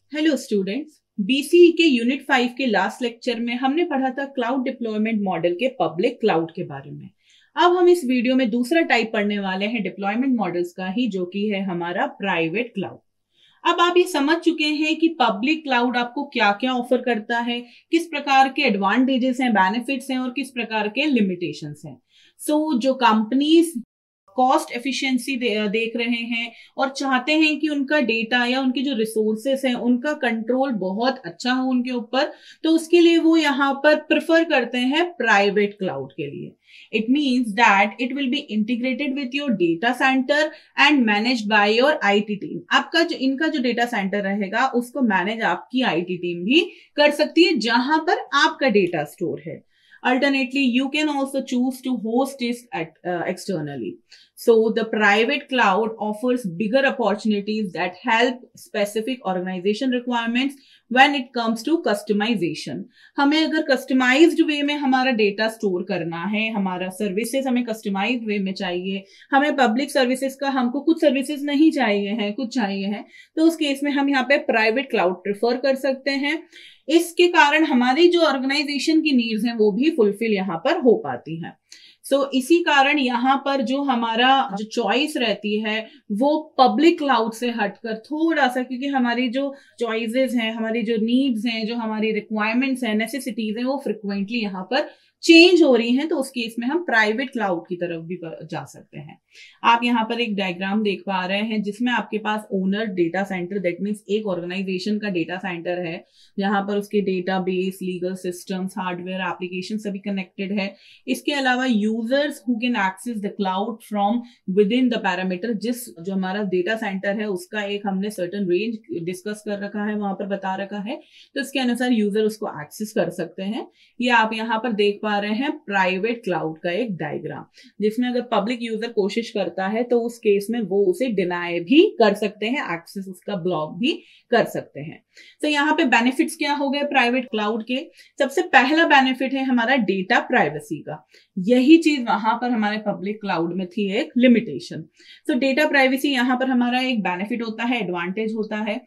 Hello students, BCE के unit 5 के last lecture में हमने पढ़ा था क्लाउड डिप्लॉयमेंट मॉडल के पब्लिक क्लाउड के बारे में। अब हम इस वीडियो में दूसरा टाइप पढ़ने वाले हैं डिप्लॉयमेंट मॉडल्स का ही, जो कि है हमारा प्राइवेट क्लाउड। अब आप ये समझ चुके हैं कि पब्लिक क्लाउड आपको क्या क्या ऑफर करता है, किस प्रकार के एडवांटेजेस हैं, बेनिफिट्स हैं और किस प्रकार के लिमिटेशंस हैं। जो कंपनीज कॉस्ट एफिशिएंसी देख रहे हैं और चाहते हैं कि उनका डेटा या उनके जो रिसोर्सेस हैं उनका कंट्रोल बहुत अच्छा हो उनके ऊपर, तो उसके लिए वो यहाँ पर प्रेफर करते हैं प्राइवेट क्लाउड के लिए। It means that it will be integrated with your data centre and managed by your IT team. आपका जो इनका जो डेटा सेंटर रहेगा उसको मैनेज आपकी आईटी टीम भी कर सकती है, जहां पर आपका डेटा स्टोर है। Alternately, you can also choose to host it externally. So the private cloud offers bigger opportunities that help specific organization requirements when it comes to customization. हमें अगर कस्टमाइज्ड वे में हमारा डेटा स्टोर करना है, हमारा services हमें customised वे में चाहिए, हमें पब्लिक सर्विसेज का हमको कुछ सर्विसेज नहीं चाहिए हैं, कुछ चाहिए हैं, तो उस केस में हम यहाँ पे प्राइवेट क्लाउड प्रेफर कर सकते हैं। इसके कारण हमारी जो ऑर्गेनाइजेशन की नीड्स हैं वो भी फुलफिल यहाँ पर हो पाती हैं। इसी कारण यहाँ पर जो हमारा जो चॉइस रहती है वो पब्लिक क्लाउड से हटकर थोड़ा सा, क्योंकि हमारी जो चॉइसेस हैं, हमारी जो नीड्स हैं, जो हमारी रिक्वायरमेंट्स हैं, नेसेसिटीज हैं, वो फ्रिक्वेंटली यहाँ पर चेंज हो रही हैं, तो उस केस में हम प्राइवेट क्लाउड की तरफ भी जा सकते हैं। आप यहाँ पर एक डायग्राम देख पा रहे हैं जिसमें आपके पास owner data centre, that means एक ऑर्गेनाइजेशन का डेटा सेंटर है, जहां पर उसके database, legal systems, hardware, application सभी कनेक्टेड है। इसके अलावा users who can access the cloud from within the parameter, जो हमारा डेटा सेंटर है उसका एक हमने सर्टेन रेंज डिस्कस कर रखा है, वहां पर बता रखा है, तो इसके अनुसार यूजर उसको एक्सेस कर सकते हैं। ये आप यहाँ पर देख पा रहे हैं प्राइवेट क्लाउड का एक डायग्राम, जिसमें अगर पब्लिक यूजर कोशिश करता है तो उस केस में वो उसे डिनाई भी कर सकते हैं, एक्सेस उसका ब्लॉक भी कर सकते हैं। तो यहाँ पे बेनिफिट्स क्या हो गए प्राइवेट क्लाउड के? सबसे पहला बेनिफिट है हमारा डेटा प्राइवेसी का। यही चीज वहां पर हमारे पब्लिक क्लाउड में थी एक लिमिटेशन। डेटा प्राइवेसी यहाँ पर हमारा एक बेनिफिट होता है, एडवांटेज होता है।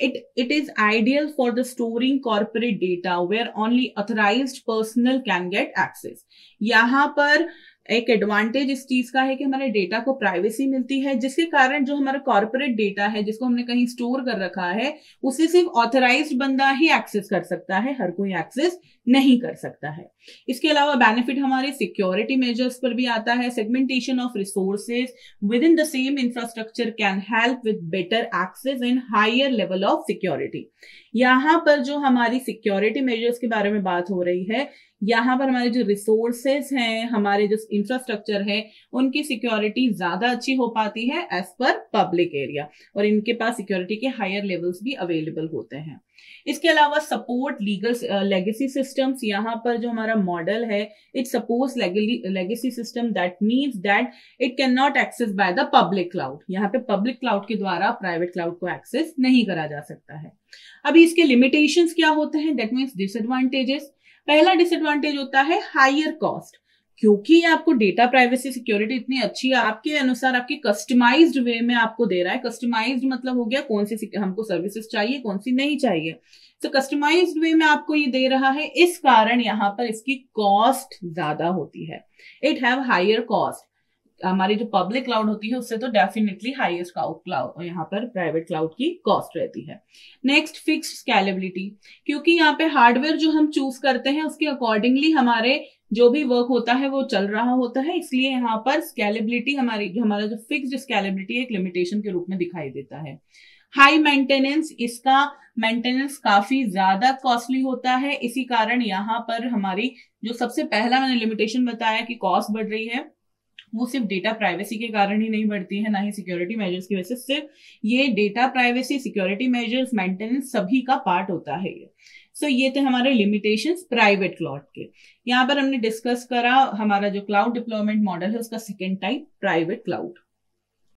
It is ideal for the storing corporate data where only authorised personal can get access. यहाँ पर एक एडवांटेज इस चीज का है कि हमारे डेटा को प्राइवेसी मिलती है, जिसके कारण जो हमारा कॉर्पोरेट डेटा है जिसको हमने कहीं स्टोर कर रखा है उसे सिर्फ ऑथराइज्ड बंदा ही एक्सेस कर सकता है, हर कोई एक्सेस नहीं कर सकता है। इसके अलावा बेनिफिट हमारे सिक्योरिटी मेजर्स पर भी आता है। Segmentation of resources within the same infrastructure can help with better access and higher level of security. यहाँ पर जो हमारी सिक्योरिटी मेजर्स के बारे में बात हो रही है, यहाँ पर हमारे जो रिसोर्सेस हैं, हमारे जो इंफ्रास्ट्रक्चर है, उनकी सिक्योरिटी ज्यादा अच्छी हो पाती है एज पर पब्लिक एरिया, और इनके पास सिक्योरिटी के हायर लेवल्स भी अवेलेबल होते हैं। इसके अलावा सपोर्ट लीगल लेगेसी सिस्टम्स। यहाँ पर जो हमारा मॉडल है, it supports legacy system, that means that it can not access by the public cloud. यहाँ पे पब्लिक क्लाउड के द्वारा प्राइवेट क्लाउड को एक्सेस नहीं करा जा सकता है। अभी इसके लिमिटेशंस क्या होते हैं, दैट मीन्स डिसएडवांटेजेस। पहला डिसएडवांटेज होता है हायर कॉस्ट, क्योंकि आपको डेटा प्राइवेसी सिक्योरिटी इतनी अच्छी आपके अनुसार आपकी कस्टमाइज्ड वे में आपको दे रहा है। कस्टमाइज्ड मतलब हो गया कौन सी हमको सर्विसेज चाहिए, कौन सी नहीं चाहिए। कस्टमाइज्ड वे में आपको ये दे रहा है, इस कारण यहाँ पर इसकी कॉस्ट ज्यादा होती है। It have higher cost. हमारी जो पब्लिक क्लाउड होती है उससे तो डेफिनेटली हाईएस्ट क्लाउड यहाँ पर प्राइवेट क्लाउड की कॉस्ट रहती है। नेक्स्ट, फिक्स्ड स्केलेबिलिटी, क्योंकि यहाँ पे हार्डवेयर जो हम चूज करते हैं उसके अकॉर्डिंगली हमारे जो भी वर्क होता है वो चल रहा होता है, इसलिए यहाँ पर स्केलेबिलिटी हमारा जो फिक्स्ड स्केलेबिलिटी एक लिमिटेशन के रूप में दिखाई देता है। हाई मेंटेनेंस, इसका मेंटेनेंस काफी ज्यादा कॉस्टली होता है, इसी कारण यहाँ पर हमारी जो सबसे पहला मैंने लिमिटेशन बताया कि कॉस्ट बढ़ रही है, वो सिर्फ डेटा प्राइवेसी के कारण ही नहीं बढ़ती है, ना ही सिक्योरिटी मेजर्स की वजह से। सिर्फ ये data privacy, security measures, maintenance सभी का पार्ट होता है ये। ये थे हमारे लिमिटेशंस प्राइवेट क्लाउड के। यहाँ पर हमने डिस्कस करा हमारा जो क्लाउड डिप्लॉयमेंट मॉडल है उसका सेकेंड टाइप प्राइवेट क्लाउड।